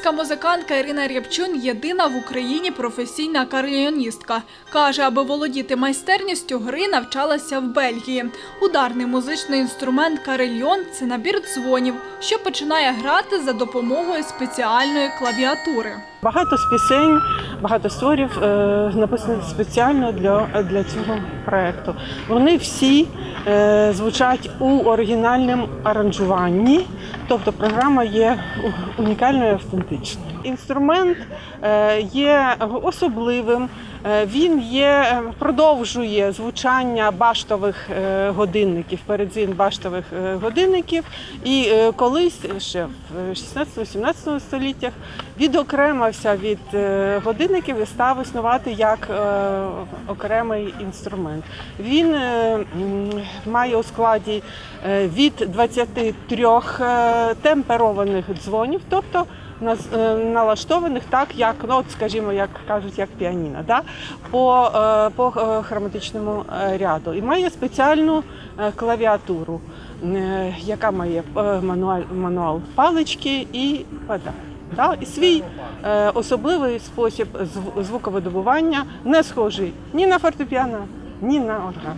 Франківська музикантка Ірина Рябчун – єдина в Україні професійна карильйоністка. Каже, аби володіти майстерністю гри, навчалася в Бельгії. Ударний музичний інструмент карильйон – це набір дзвонів, що починає грати за допомогою спеціальної клавіатури. Багато з пісень, багато творів написано спеціально для цього проєкту. Вони всі звучать у оригінальному аранжуванні, тобто програма є унікальною і автентичною. Інструмент є особливим, він продовжує звучання баштових годинників, передзвін баштових годинників, і колись ще в 16-17 століттях відокремився від годинників і став існувати як окремий інструмент. Він має у складі від 23 темперованих дзвонів, тобто налаштованих так, як, скажімо, як кажуть, як піаніно, да? по хроматичному ряду. І має спеціальну клавіатуру, яка має мануал палички і педаль. Да? І свій особливий спосіб звуковидобування, не схожий ні на фортепіано, ні на орган.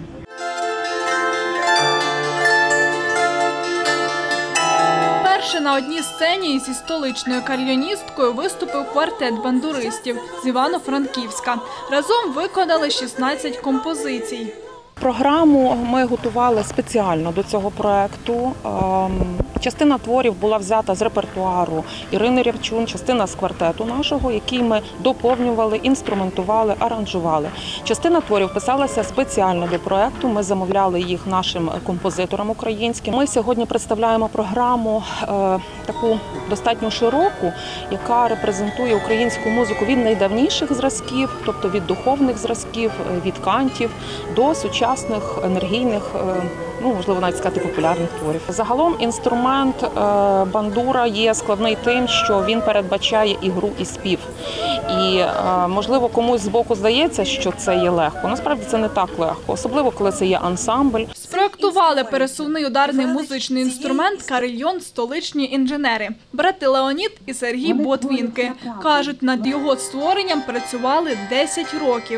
Перше на одній сцені зі столичною карильйоністкою виступив квартет бандуристів з Івано-Франківська. Разом виконали 16 композицій. Програму ми готували спеціально до цього проєкту. Частина творів була взята з репертуару Ірини Рябчун, частина з квартету нашого, який ми доповнювали, інструментували, аранжували. Частина творів писалася спеціально до проєкту, ми замовляли їх нашим композиторам українським. Ми сьогодні представляємо програму таку достатньо широку, яка репрезентує українську музику від найдавніших зразків, тобто від духовних зразків, від кантів до сучасних, енергійних, можливо, навіть сказати, популярних творів. Загалом інструмент бандура є складний тим, що він передбачає і гру, і спів. І, можливо, комусь збоку здається, що це є легко. Насправді це не так легко, особливо, коли це є ансамбль. Спроектували пересувний ударний музичний інструмент карильйон столичні інженери. Брати Леонід і Сергій Ботвінки. Кажуть, над його створенням працювали 10 років.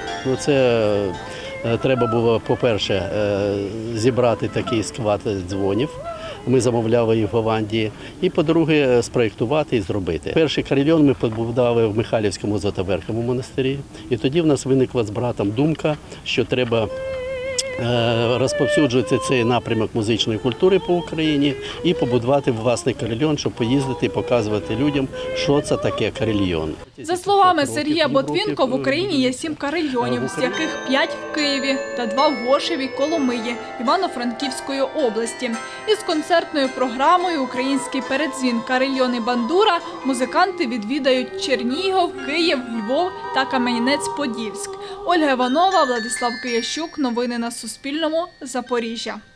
Це треба було, по-перше, зібрати такий склад дзвонів. Ми замовляли їх в Голландії. І, по-друге, спроєктувати і зробити. Перший карильйон ми побудували в Михайлівському Златоверховому монастирі. І тоді в нас виникла з братом думка, що треба розповсюджувати цей напрямок музичної культури по Україні і побудувати власний карильйон, щоб поїздити і показувати людям, що це таке карильйон. За словами Сергія Ботвінко, в Україні є 7 карильйонів, з яких 5 в Києві та 2 в Гошеві, Коломиї, Івано-Франківської області. Із концертною програмою «Український передзвін, карильйон і бандура» музиканти відвідають Чернігів, Київ, Львов та Кам'янець-Подільськ. Ольга Іванова, Владислав Киящук. Новини на Суспільному. Запоріжжя.